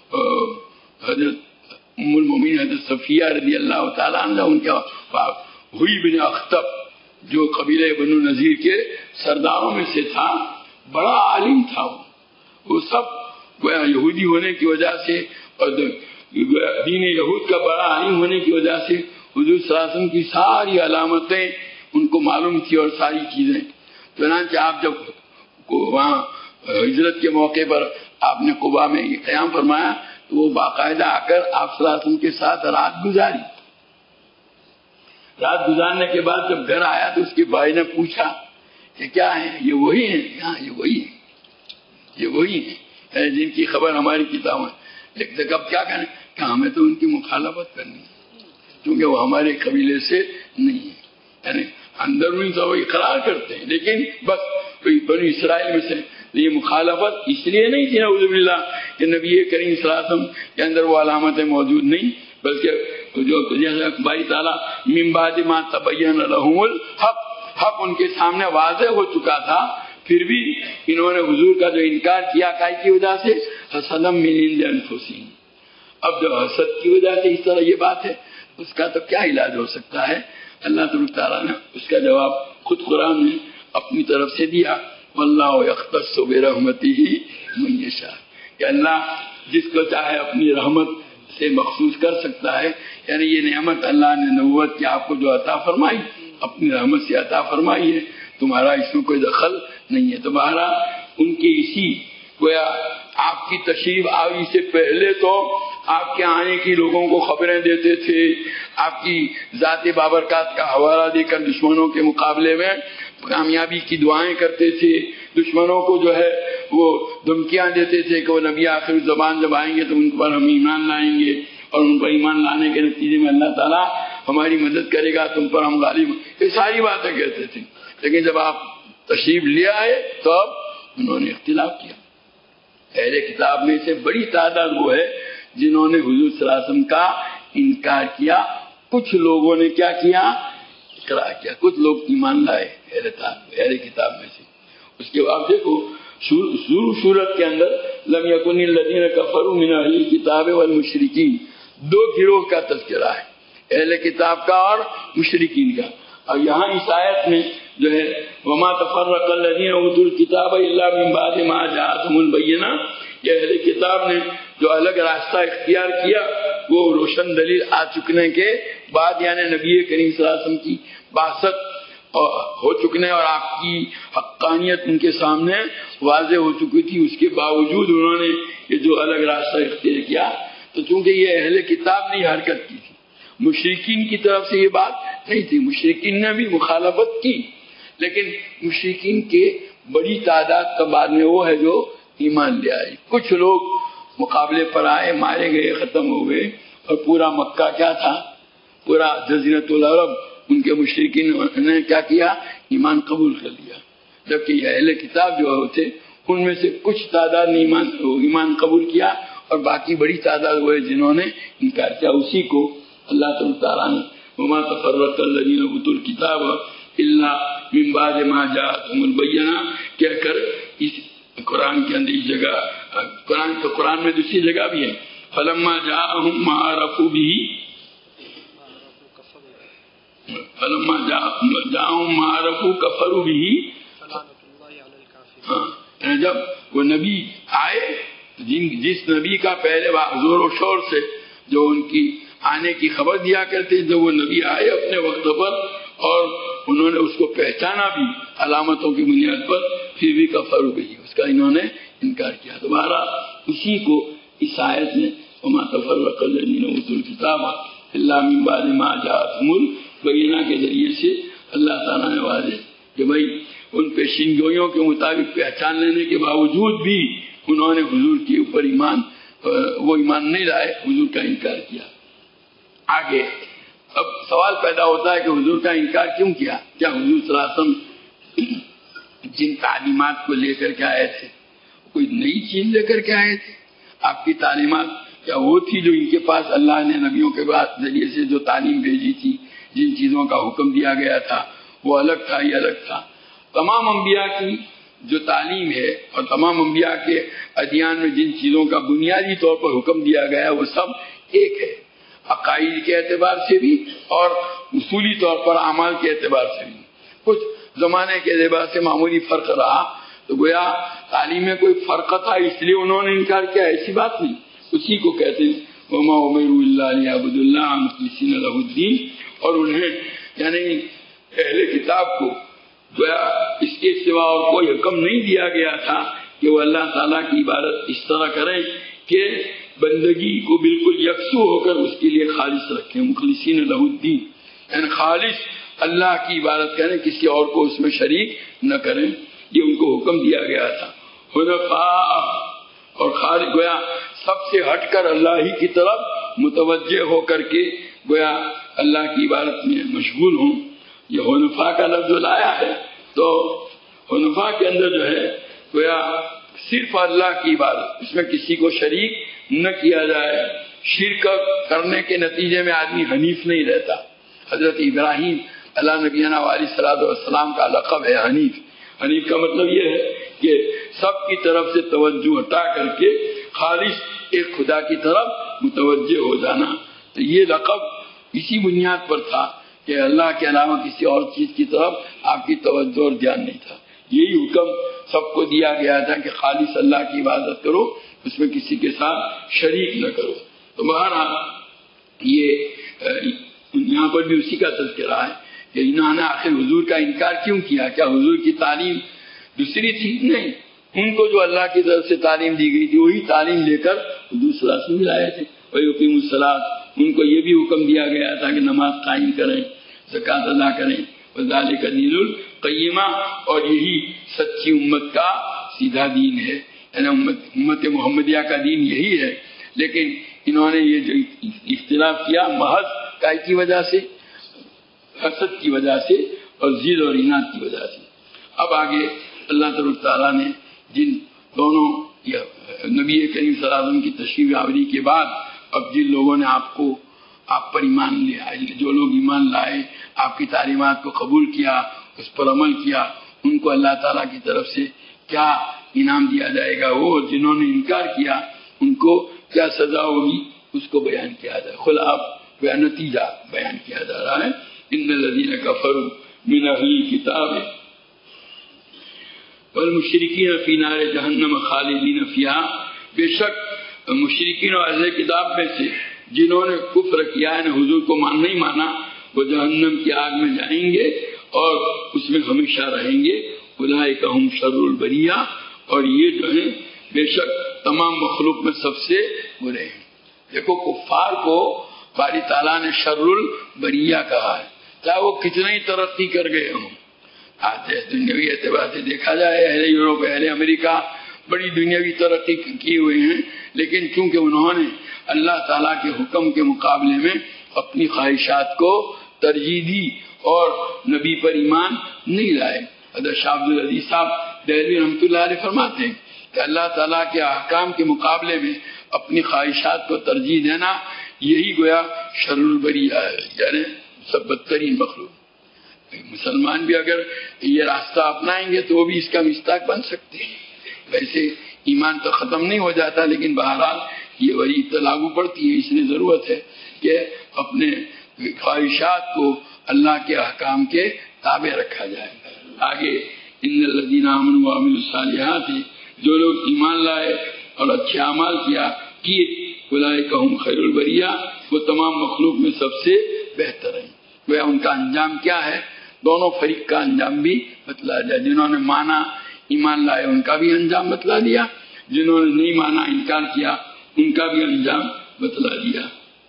حضرت ام المومنین حضرت صفیہ رضی اللہ تعالیٰ عنہ ان کا ہوئی بن اخطب جو قبیلہ بنو نذیر کے سرداروں میں سے تھا، بڑا عالم تھا. وہ سب گویا یہودی ہونے کی وجہ سے اور دین یہود کا بڑا عالم ہونے کی وجہ سے حضور صلی اللہ علیہ وسلم کی ساری علامتیں ان کو معلوم تھی اور ساری چیزیں. چنانچہ آپ جب وہاں ہجرت کے موقع پر آپ نے قباء میں یہ قیام فرمایا تو وہ باقاعدہ آ کر آپ صلی اللہ علیہ وسلم کے ساتھ رات گزاری. رات گزارنے کے بعد جب گھر آیا تو اس کے بھائی نے پوچھا کہ کیا ہے، یہ وہی ہیں؟ ہاں یہ وہی ہیں، یہ وہی ہیں جن کی خبر ہماری کتاب ہے. لیکن کب کیا کریں کہ ہمیں تو ان کی مخالفت کرنی ہے کیونکہ وہ ہمارے قبیلے سے نہیں ہے. یعنی اندرونی تو وہ اقرار کرتے ہیں لیکن بس بنی اسرائیل میں سے یہ مخالفت اس لیے نہیں تھی نعوذ باللہ کہ نبی کریم صلی اللہ علیہ وسلم کے اندر وہ علامتیں موجود نہیں، بلکہ جو باری تعالیٰ من بعد ما تبین لہم الحق، حق ان کے سامنے واضح ہو چکا تھا، پھر بھی انہوں نے حضور کا جو انکار کیا کائی کی وجہ سے حسدم من عند انفسہم. اب جو حسد کی وجہ سے اس طرح یہ بات ہے اس کا تو کیا علاج ہو سکتا ہے؟ اللہ تعالیٰ نے اس کا جواب خود قرآن میں اپنی طرف سے دیا، واللہ یختص برحمتہ من یشاء، کہ اللہ جس کو چاہے اپنی رحمت سے مخصوص کر سکتا ہے. یعنی یہ نعمت اللہ نے نبوت کی آپ کو جو عطا فرمائی اپنی رحمت سے عطا فرمائی ہے، تمہارا اس میں کوئی دخل نہیں ہے. تمہارا ان کے اسی گویا آپ کی تشریف آوی سے پہلے تو آپ کے آنے کی لوگوں کو خبریں دیتے تھے، آپ کی ذات بابرکات کا حوالہ دے کر دشمنوں کے مقابلے میں کامیابی کی دعائیں کرتے تھے، دشمنوں کو جو ہے وہ دھمکیاں دیتے تھے کہ وہ نبی آخر زبان جب آئیں گے تو ان پر ہم ایمان لائیں گے اور ان پر ایمان لانے کے نتیجے میں اللہ تعالیٰ ہماری مدد کرے گا، تم پر ہم غالب، یہ ساری باتیں کہتے تھے. لیکن جب آپ تشریف لے آئے تو اب انہوں نے اختلاف کیا. اہل کتاب میں سے بڑی تعداد وہ ہے جنہوں نے حضور صلی اللہ علیہ وسلم کا انکار کیا، کچھ لوگوں نے کیا کیا، اقرار کیا، کچھ لوگ ایمان لائے اہل کتاب میں سے. اس کے بعد دیکھو شروع صورت کے اندر لم یکن الذین کفروا من اہل الکتاب والمشرکین، دو گروہ کا تذکرہ ہے، اہل کتاب کا اور مشرکین کا. اور یہاں اس آیت میں جو ہے وما تفرق الذین اوتوا الکتاب الا من بعد ما جاءتهم البینہ، یہ اہل کتاب نے جو الگ راستہ اختیار کیا وہ روشن دلیل آ چکنے کے بعد، یعنی نبی کریم صلی اللہ علیہ وسلم کی بعثت اور ہو چکنے اور آپ کی حقانیت ان کے سامنے واضح ہو چکی تھی، اس کے باوجود انہوں نے یہ جو الگ راستہ اختیار کیا، تو چونکہ یہ اہل کتاب نے یہ حرکت کی تھی، مشرکین کی طرف سے یہ بات نہیں تھی، مشرکین نے بھی مخالفت کی، لیکن مشرکین کے بڑی تعداد کا بعد میں وہ ہے جو ایمان لے آئے۔ کچھ لوگ مقابلے پر آئے، مارے گئے، ختم ہو گئے، اور پورا مکہ کیا تھا، پورا جزیرۃ العرب ان کے مشرکین نے کیا کیا، ایمان قبول کر لیا، جبکہ یہ اہل کتاب جو ہوتے ان میں سے کچھ تعداد نے ایمان ایمان قبول کیا اور باقی بڑی تعداد وہ ہے جنہوں نے انکار کیا۔ اسی کو اللہ تعالیٰ نے وما تفرق الذین اوتوا الکتاب الا من بعد ما جاءتهم البینہ کہہ کر اس قرآن کے اندر اس جگہ قرآن تو قرآن میں دوسری جگہ بھی ہے، فلما جاءهم ما عرفوا به فلما جاءهم ما عرفوا كفروا به، ہاں جب وہ نبی آئے جن جس نبی کا پہلے زور و شور سے جو ان کی آنے کی خبر دیا کرتے، جب وہ نبی آئے اپنے وقت پر اور انہوں نے اس کو پہچانا بھی علامتوں کی بنیاد پر، پھر بھی کفروا به، اس کا انہوں نے انکار کیا۔ دوبارہ اسی کو اس آیت میں وما تفرق الذین اوتوا الکتاب الا من بعد ما جاءتهم البینہ کے ذریعے سے اللہ تعالیٰ نے واضح کہ بھائی ان پیشین گوئیوں کے مطابق پہچان لینے کے باوجود بھی انہوں نے حضور کے اوپر ایمان وہ ایمان نہیں لائے، حضور کا انکار کیا۔ آگے اب سوال پیدا ہوتا ہے کہ حضور کا انکار کیوں کیا؟ کیا حضور صلی اللہ علیہ وسلم جن تعلیمات کو لے کر کے آئے تھے کوئی نئی چیز لے کر کے آئے تھے؟ آپ کی تعلیمات کیا وہ تھی جو ان کے پاس اللہ نے نبیوں کے ذریعے سے جو تعلیم بھیجی تھی، جن چیزوں کا حکم دیا گیا تھا وہ الگ تھا، یہ الگ تھا؟ تمام انبیاء کی جو تعلیم ہے اور تمام انبیاء کے ادیان میں جن چیزوں کا بنیادی طور پر حکم دیا گیا ہے وہ سب ایک ہے، عقائد کے اعتبار سے بھی اور اصولی طور پر اعمال کے اعتبار سے بھی۔ کچھ زمانے کے اعتبار سے معمولی فرق رہا تو گویا تعلیم میں کوئی فرق تھا اس لیے انہوں نے انکار کیا، ایسی بات نہیں۔ اسی کو کہتے ہیں وما امروا الا ليعبدوا الله مخلصين له الدين، اور انہیں یعنی اہل کتاب کو گویا اس کے سوا اور کوئی حکم نہیں دیا گیا تھا کہ وہ اللہ تعالیٰ کی عبادت اس طرح کریں کہ بندگی کو بالکل یکسو ہو کر اس کے لیے خالص رکھیں، مخلصین له الدین، یعنی خالص اللہ کی عبادت کریں، کسی اور کو اس میں شریک نہ کریں، یہ ان کو حکم دیا گیا تھا۔ حنفاء، اور خالص گویا سب سے ہٹ کر اللہ ہی کی طرف متوجہ ہو کر کے گویا اللہ کی عبادت میں مشغول ہوں، یہ حنفاء کا لفظ لایا ہے۔ تو حنفاء کے اندر جو ہے گویا صرف اللہ کی عبادت، اس میں کسی کو شریک نہ کیا جائے۔ شرک کرنے کے نتیجے میں آدمی حنیف نہیں رہتا۔ حضرت ابراہیم علیہ نبینا علیہ الصلوۃ والسلام کا لقب ہے حنیف۔ حنیف کا مطلب یہ ہے کہ سب کی طرف سے توجہ ہٹا کر کے خالص ایک خدا کی طرف متوجہ ہو جانا، تو یہ لقب اسی بنیاد پر تھا کہ اللہ کے علاوہ کسی اور چیز کی طرف آپ کی توجہ اور دھیان نہیں تھا۔ یہی حکم سب کو دیا گیا تھا کہ خالص اللہ کی عبادت کرو، اس میں کسی کے ساتھ شریک نہ کرو۔ تو بہرحال یہ یہاں پر بھی اسی کا تذکرہ ہے کہ انہوں نے آخر حضور کا انکار کیوں کیا؟ کیا حضور کی تعلیم دوسری تھی؟ نہیں، ان کو جو اللہ کی طرف سے تعلیم دی گئی تھی وہی تعلیم لے کر حضور صلی اللہ علیہ وسلم لائے تھے۔ وَيُقِيمُ الصَّلَاةَ، ان کو یہ بھی حکم دیا گیا تھا کہ نماز قائم کریں، زکوٰۃ ادا کریں، وَذَلِكَ دِينُ الْقَيِّمَةُ، اور یہی سچی امت کا سیدھا دین ہے، یعنی امت, امت محمدیہ کا دین یہی ہے۔ لیکن انہوں نے یہ جو اختلاف کیا محض کائی کی وجہ سے، حسد کی وجہ سے اور ضد اور اناد کی وجہ سے۔ اب آگے اللہ تعالیٰ نے جن دونوں نبی کریم صلی اللہ علیہ وسلم کی تشریف آوری کے بعد اب جن لوگوں نے آپ کو آپ پر ایمان لیا، جو لوگ ایمان لائے، آپ کی تعلیمات کو قبول کیا، اس پر عمل کیا، ان کو اللہ تعالیٰ کی طرف سے کیا انعام دیا جائے گا، وہ جنہوں نے انکار کیا ان کو کیا سزا ہوگی اس کو بیان کیا جائے، خلا اب نتیجہ بیان کیا جا رہا ہے۔ ان الذین کفروا من اہل الکتاب والمشرکین فی نار جہنم خالدین فیہا، بے شک مشرکین اور اہل کتاب میں سے جنہوں نے کفر کیا ہے، حضور کو مان نہیں مانا، وہ جہنم کی آگ میں جائیں گے اور اس میں ہمیشہ رہیں گے. اولئک ہم شر البریہ، اور یہ جو ہیں بے شک تمام مخلوق میں سب سے برے ہیں. دیکھو کفار کو باری تعالیٰ نے شر البریہ کہا ہے، چاہے وہ کتنا ہی ترقی کر گئے ہوں. آج دنیاوی اعتبار سے دیکھا جائے اہل یورپ اہل امریکہ بڑی دنیاوی ترقی کی ہوئے ہیں، لیکن چونکہ انہوں نے اللہ تعالیٰ کے حکم کے مقابلے میں اپنی خواہشات کو ترجیح دی اور نبی پر ایمان نہیں لائے. حضرت شاہ عبد العزیز صاحب دہلوی رحمۃ اللہ علیہ فرماتے ہیں کہ اللہ تعالیٰ کے احکام کے مقابلے میں اپنی خواہشات کو ترجیح دینا یہی گویا شر البریہ ہے، یعنی سب بدترین مخلوق. مسلمان بھی اگر یہ راستہ اپنائیں گے تو وہ بھی اس کا مستاق بن سکتے ہیں. ویسے ایمان تو ختم نہیں ہو جاتا، لیکن بہرحال یہ وہی تو لاگو پڑتی ہے. اس لیے ضرورت ہے کہ اپنے خواہشات کو اللہ کے احکام کے تابع رکھا جائے. آگے ان الذین آمنوا وعملوا الصالحات، جو لوگ ایمان لائے اور اچھے اعمال کیا کیے، اولئک ہم خیر البریہ، وہ تمام مخلوق میں سب سے بہتر ہیں. وہ ان کا انجام کیا ہے؟ دونوں فریق کا انجام بھی بتلا دیا. جنہوں نے مانا ایمان لائے ان کا بھی انجام بتلا دیا، جنہوں نے نہیں مانا انکار کیا ان کا بھی انجام بتلا دیا.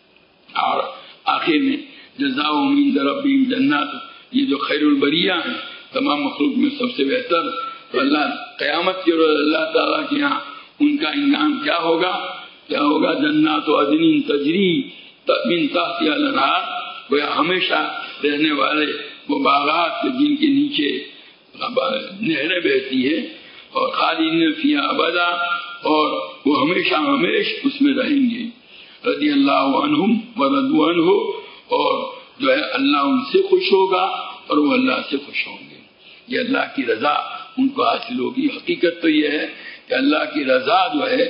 اور آخر میں جزاؤہم عند ربہم جنات، یہ جو خیر البریہ ہیں تمام مخلوق میں سب سے بہتر، تو اللہ قیامت کے روز اللہ تعالیٰ کے یہاں ان کا انعام کیا ہوگا؟ کیا ہوگا؟ جنات عدن تجری من تحتہا الانہار، وہ ہمیشہ رہنے والے وہ باغات جن کے نیچے نہریں بہتی ہیں، اور خالدین فیہا ابدا، اور وہ ہمیشہ ہمیش اس میں رہیں گے. رضی اللہ عنہم ورضوا عنہ، اور جو ہے اللہ ان سے خوش ہوگا اور وہ اللہ سے خوش ہوں گے. یہ اللہ کی رضا ان کو حاصل ہوگی. حقیقت تو یہ ہے کہ اللہ کی رضا جو ہے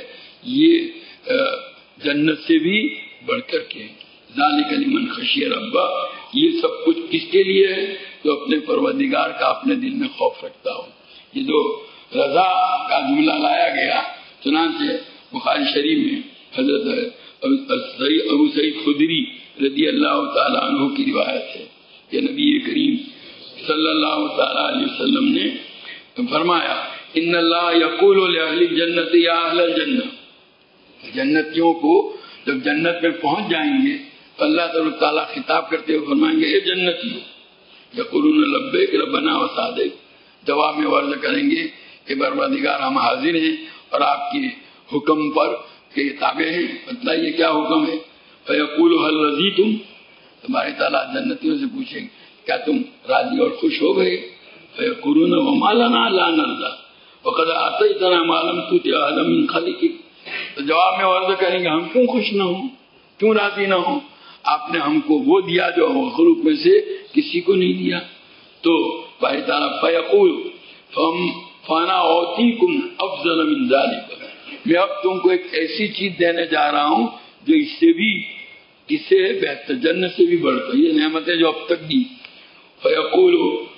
یہ جنت سے بھی بڑھ کر کے. ذالک لمن خشی ربہ، یہ سب کچھ کس کے لیے ہے؟ جو اپنے پروردگار کا اپنے دل میں خوف رکھتا ہو. یہ جو رضا کا جملہ لایا گیا، چنانچہ بخاری شریف میں حضرت ابو سعید خدری رضی اللہ تعالیٰ عنہ کی روایت ہے کہ نبی کریم صلی اللہ تعالیٰ علیہ وسلم نے فرمایا ان اللہ یقول لأہل الجنت یا اہل الجنہ، جنتیوں کو جب جنت میں پہنچ جائیں گے تو اللہ تعالیٰ خطاب کرتے ہوئے فرمائیں گے اے جنتیوں، یقولون لبیک ربنا وسعدیک، جواب میں عرض کریں گے کہ پروردگار ہم حاضر ہیں اور آپ کے حکم پر کے تابع ہیں، بتلائیے کیا حکم ہے. فیقول هل رضیتم، تمہارے تعالیٰ جنتیوں سے پوچھیں گے کیا تم راضی اور خوش ہو گئے؟ فیقولون وما لنا لا نرضى وقد آتیتنا ما لم تؤت احدا من خلقک، تو جواب میں عرض کریں گے ہم کیوں خوش نہ ہوں، کیوں راضی نہ ہوں، آپ نے ہم کو وہ دیا جو مخلوق میں سے کسی کو نہیں دیا. تو باری تعالیٰ فیقول فانا اعطیکم افضل من ذلک، میں اب تم کو ایک ایسی چیز دینے جا رہا ہوں جو اس سے بھی کس سے بہتر، جنت سے بھی بڑھ کر، یہ نعمتیں جو اب تک دی. فیقول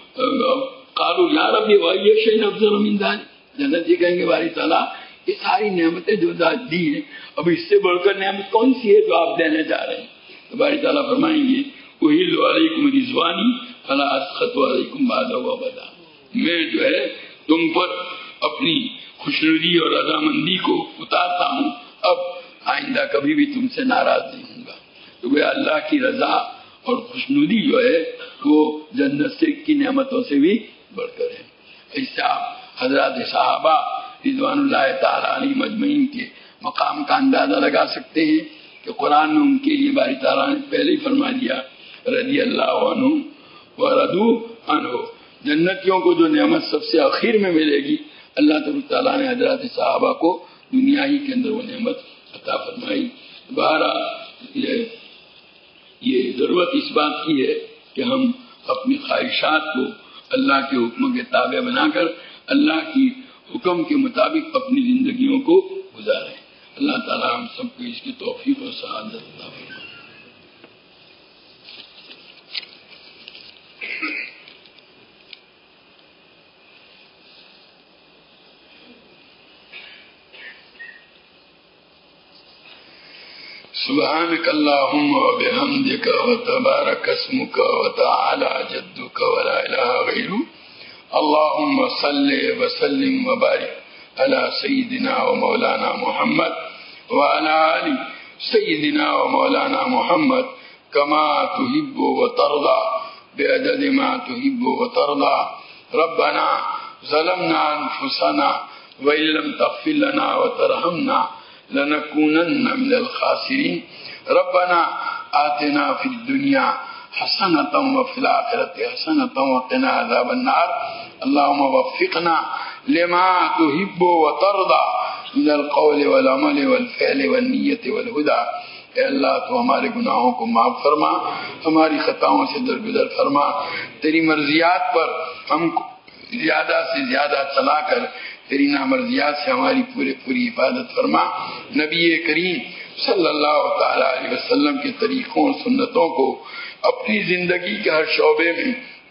قالوا یا رب وای شیء افضل من ذلک، جنت یہ کہیں گے باری تعالیٰ یہ ساری نعمتیں جو دی ہیں اب اس سے بڑھ کر نعمت کون سی ہے جو آپ دینے جا رہے ہیں؟ تو باری تعالیٰ فرمائیں گے احل علیکم رضوانی فلا اسخط علیکم بعدہ ابدا، میں جو ہے تم پر اپنی خوشنودی اور رضامندی کو اتارتا ہوں، اب آئندہ کبھی بھی تم سے ناراض نہیں ہوں گا. تو وہ اللہ کی رضا اور خوشنودی جو ہے وہ جنت سے کی نعمتوں سے بھی بڑھ کر ہے. اس سے آپ حضرات صحابہ رضوان اللہ تعالیٰ علیہ مجمعین کے مقام کا اندازہ لگا سکتے ہیں کہ قرآن میں ان کے لیے باری تعالیٰ نے پہلے ہی فرما دیا رضی اللہ عنہ ورضوا عنہ. جنتیوں کو جو نعمت سب سے آخر میں ملے گی، اللہ تعالیٰ نے حضرات صحابہ کو دنیا ہی کے اندر وہ نعمت عطا فرمائی. بہرحال یہ ضرورت اس بات کی ہے کہ ہم اپنی خواہشات کو اللہ کے حکم کے تابع بنا کر اللہ کی حکم کے مطابق اپنی زندگیوں کو گزاریں. اللہ تعالیٰ ہم سب کو اس کی توفیق و سعادت عطا فرمائے. سبحانك اللهم وبحمدك وتبارك اسمك وتعالى جدك ولا إله غيرك. اللهم صل وسلم وبارك على سيدنا ومولانا محمد وعلى آل سيدنا ومولانا محمد كما تحب وترضى بعدد ما تحب وترضى. ربنا ظلمنا أنفسنا وإن لم تغفر لنا وترحمنا لنكونن من الخاسرين. ربنا آتنا في الدنيا حسنة وفي الآخرة حسنة وقنا عذاب النار. اللهم وفقنا لما تحب وترضى من القول والعمل والفعل والنية والهدى. اے اللہ تو ہمارے گناہوں کو معاف فرما، ہماری خطاؤں سے درگزر فرما، تیری مرضیات پر ہم کو زیادہ سے زیادہ چلا کر تیری نامرضیات سے ہماری پورے پوری حفاظت فرما. نبی کریم صلی اللہ تعالی علیہ وسلم کے طریقوں اور سنتوں کو اپنی زندگی کے ہر شعبے میں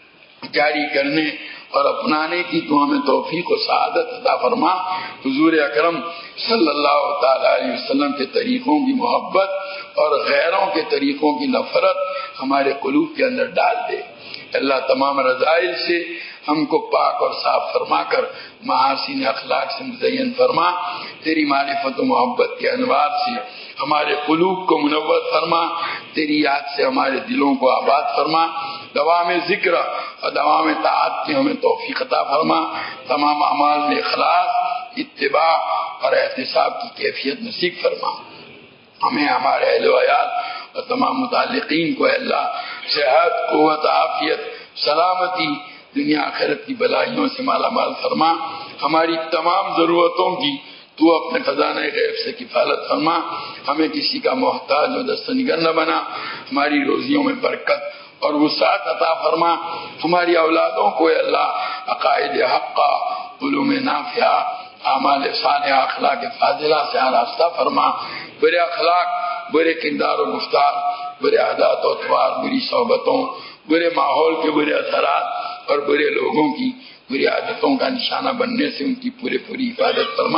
جاری کرنے اور اپنانے کی تو ہمیں توفیق و سعادت عطا فرما. حضور اکرم صلی اللہ تعالی علیہ وسلم کے طریقوں کی محبت اور غیروں کے طریقوں کی نفرت ہمارے قلوب کے اندر ڈال دے. اللہ تمام رذائل سے ہم کو پاک اور صاف فرما کر محاسن اخلاق سے مزین فرما. تیری معرفت و محبت کے انوار سے ہمارے قلوب کو منور فرما. تیری یاد سے ہمارے دلوں کو آباد فرما. دوام ذکر اور دوام طاعت کی ہمیں توفیق عطا فرما. تمام اعمال میں اخلاص، اتباع اور احتساب کی کیفیت نصیب فرما. ہمیں ہمارے اہل و عیال اور تمام متعلقین کو اللہ صحت، قوت، عافیت، سلامتی، دنیا آخرت کی بلائیوں سے مالا مال فرما. ہماری تمام ضرورتوں کی تو اپنے خزانہ غیب سے کفالت فرما. ہمیں کسی کا محتاج و دستنگر نہ بنا. ہماری روزیوں میں برکت اور وسعت عطا فرما. ہماری اولادوں کو اے اللہ عقائد حقہ، علوم نافعہ، اعمال صالحہ، اخلاق فاضلہ سے آراستہ فرما. برے اخلاق، برے کردار و گفتار، برے عادات و اطوار، بری صحبتوں، برے ماحول کے برے اثرات اور برے لوگوں کی بری عادتوں کا نشانہ بننے سے ان کی پورے پوری حفاظت فرما.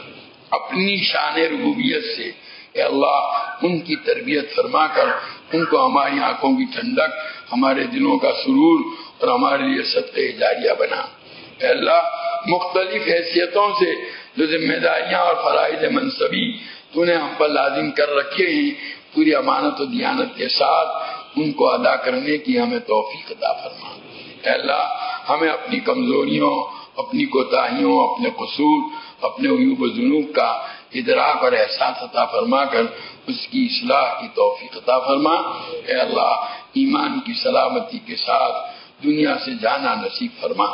اپنی شان ربوبیت سے اے اللہ ان کی تربیت فرما کر ان کو ہماری آنکھوں کی ٹھنڈک، ہمارے دلوں کا سرور اور ہمارے لیے صدقہ جاریہ بنا. اے اللہ مختلف حیثیتوں سے جو ذمہ داریاں اور فرائض منصبی تو نے ہم پر لازم کر رکھے ہیں، پوری امانت و دیانت کے ساتھ ان کو ادا کرنے کی ہمیں توفیق عطا فرما. اے اللہ ہمیں اپنی کمزوریوں، اپنی کوتاہیوں، اپنے قصور، اپنے عیوب و ذنوب کا ادراک اور احساس عطا فرما کر اس کی اصلاح کی توفیق عطا فرما. اے اللہ ایمان کی سلامتی کے ساتھ دنیا سے جانا نصیب فرما.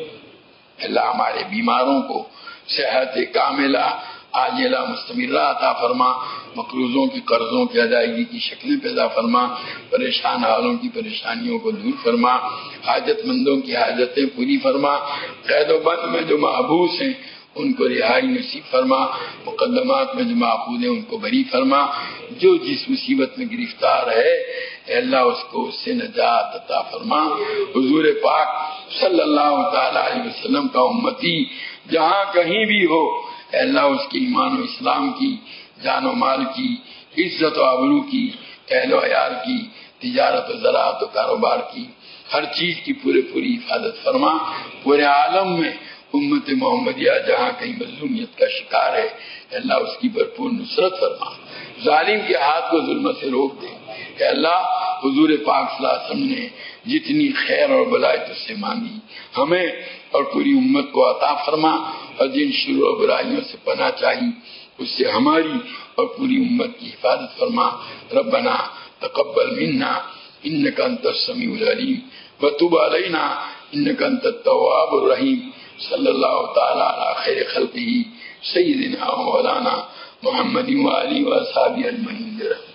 اے اللہ ہمارے بیماروں کو صحت کاملہ عاجلہ مستمرہ عطا فرما. مقروضوں کی قرضوں کی ادائیگی کی شکلیں پیدا فرما. پریشان حالوں کی پریشانیوں کو دور فرما. حاجت مندوں کی حاجتیں پوری فرما. قید و بند میں جو محبوس ہیں ان کو رہائی نصیب فرما. مقدمات میں جو ماخوذ ہیں ان کو بری فرما. جو جس مصیبت میں گرفتار ہے اے اللہ اس کو اس سے نجات عطا فرما. حضور پاک صلی اللہ تعالی علیہ وسلم کا امتی جہاں کہیں بھی ہو اے اللہ اس کی ایمان و اسلام کی، جان و مال کی، عزت و آبرو کی، اہل و عیال کی، تجارت و زراعت و کاروبار کی، ہر چیز کی پورے پوری حفاظت فرما. پورے عالم میں امت محمدیہ جہاں کہیں مظلومیت کا شکار ہے اے اللہ اس کی بھرپور نصرت فرما. ظالم کے ہاتھ کو ظلمت سے روک دے. اے اللہ حضور پاک صلی اللہ علیہ وسلم نے جتنی خیر اور بلائی تجھ سے مانگی ہمیں اور پوری امت کو عطا فرما. اور جن شرور و برائیوں سے پناہ چاہی اس سے ہماری اور پوری امت کی حفاظت فرما. ربنا تقبل منا انك انت السميع العليم وتب علينا انك انت التواب الرحيم. صلی اللہ تعالی علی خیر خلقہ سیدنا و مولانا محمد و آلہ و اصحابہ اجمعین.